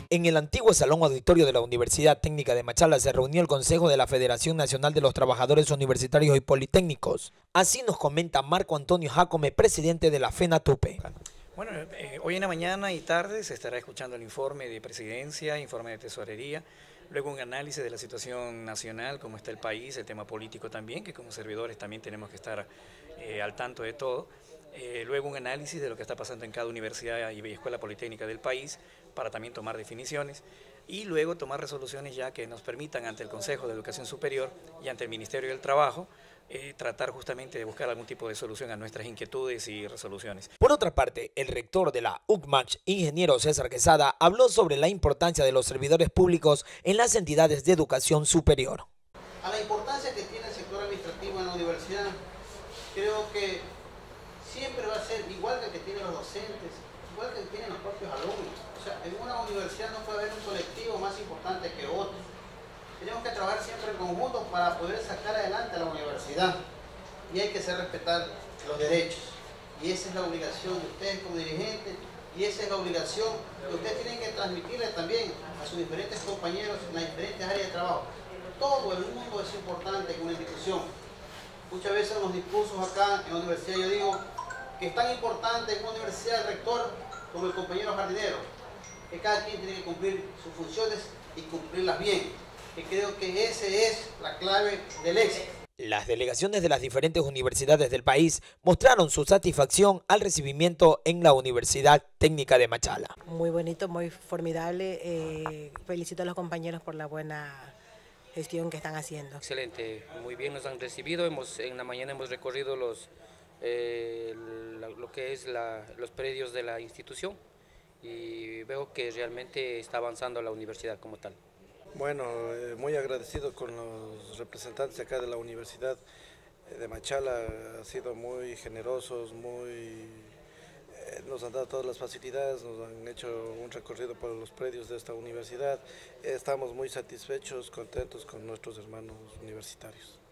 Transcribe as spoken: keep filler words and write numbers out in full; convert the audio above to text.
En el antiguo Salón Auditorio de la Universidad Técnica de Machala se reunió el Consejo de la Federación Nacional de los Trabajadores Universitarios y Politécnicos. Así nos comenta Marco Antonio Jácome, presidente de la FENATUPE. Bueno, eh, hoy en la mañana y tarde se estará escuchando el informe de presidencia, informe de tesorería, luego un análisis de la situación nacional, cómo está el país, el tema político también, que como servidores también tenemos que estar eh, al tanto de todo. Eh, luego un análisis de lo que está pasando en cada universidad y escuela politécnica del país para también tomar definiciones y luego tomar resoluciones ya que nos permitan ante el Consejo de Educación Superior y ante el Ministerio del Trabajo eh, tratar justamente de buscar algún tipo de solución a nuestras inquietudes y resoluciones. Por otra parte, el rector de la U C M A C, ingeniero César Quesada, habló sobre la importancia de los servidores públicos en las entidades de educación superior. A la importancia que tiene el sector administrativo en la universidad, creo que siempre va a ser igual que el que tienen los docentes, igual que el que tienen los propios alumnos. O sea, en una universidad no puede haber un colectivo más importante que otro. Tenemos que trabajar siempre en conjunto para poder sacar adelante a la universidad. Y hay que hacer respetar los derechos. Y esa es la obligación de ustedes como dirigentes, y esa es la obligación que ustedes tienen que transmitirle también a sus diferentes compañeros en las diferentes áreas de trabajo. Todo el mundo es importante en una institución. Muchas veces en los discursos acá en la universidad yo digo que es tan importante en una universidad el rector como el compañero jardinero, que cada quien tiene que cumplir sus funciones y cumplirlas bien, que creo que esa es la clave del éxito. Las delegaciones de las diferentes universidades del país mostraron su satisfacción al recibimiento en la Universidad Técnica de Machala. Muy bonito, muy formidable. Eh, felicito a los compañeros por la buena gestión que están haciendo. Excelente, muy bien nos han recibido. Hemos, en la mañana hemos recorrido los, eh, la, lo que es la, los predios de la institución y veo que realmente está avanzando la universidad como tal. Bueno, eh, muy agradecido con los representantes de acá de la Universidad de Machala, han sido muy generosos, muy, eh, nos han dado todas las facilidades, nos han hecho un recorrido por los predios de esta universidad, estamos muy satisfechos, contentos con nuestros hermanos universitarios.